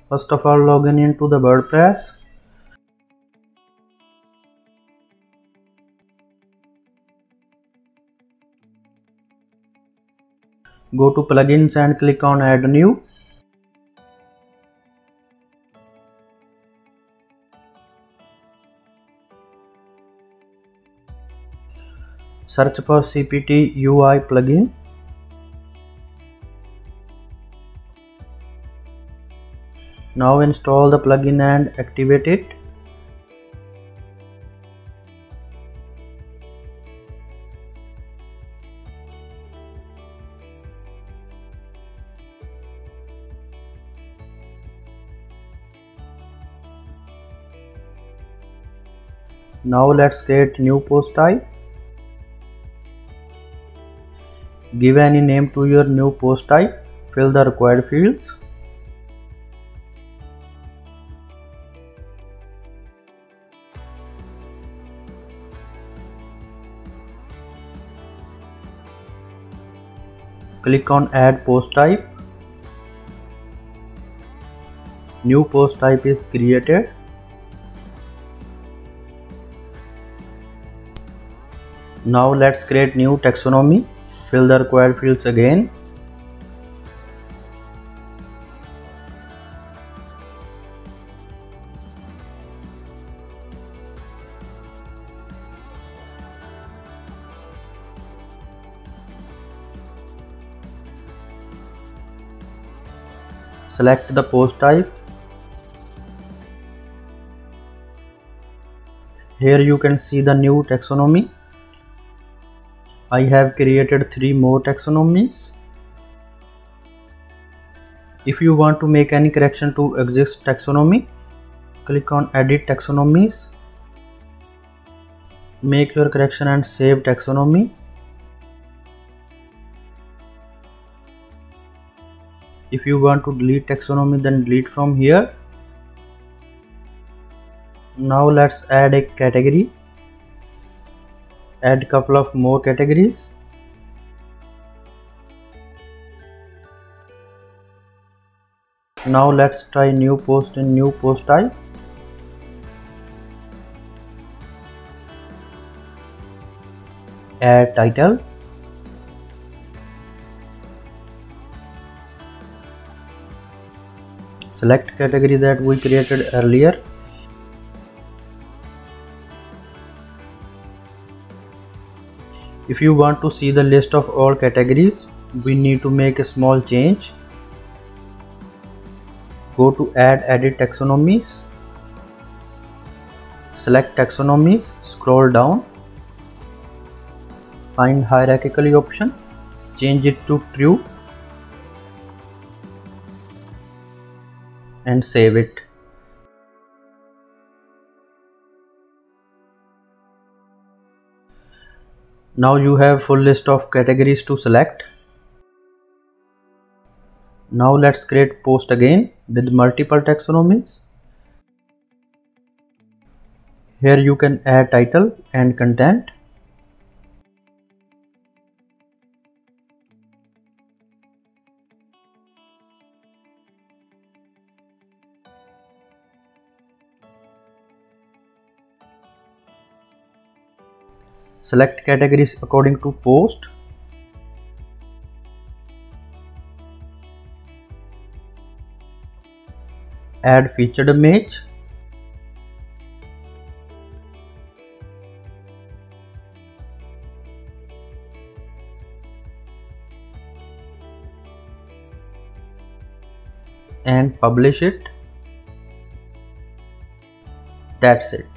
First of all, log in into the WordPress. Go to plugins and click on add new. Search for CPT UI plugin. Now install the plugin and activate it. Now let's create new post type. Give any name to your new post type. Fill the required fields. Click on add post type. New post type is created. Now let's create new taxonomy. Fill the required fields again. Select the post type. Here you can see the new taxonomy. I have created 3 more taxonomies. If you want to make any correction to exist taxonomy, click on edit taxonomies. Make your correction and save taxonomy. If you want to delete taxonomy, then delete from here. Now let's add a category. Add couple of more categories. Now let's try new post in new post type. Add title. Select category that we created earlier. If you want to see the list of all categories, we need to make a small change. Go to add edit taxonomies. Select taxonomies, scroll down. Find hierarchically option. Change it to true. And save it. Now you have full list of categories to select. Now let's create post again with multiple taxonomies. Here you can add title and content. Select categories according to post. Add featured image. And publish it. That's it.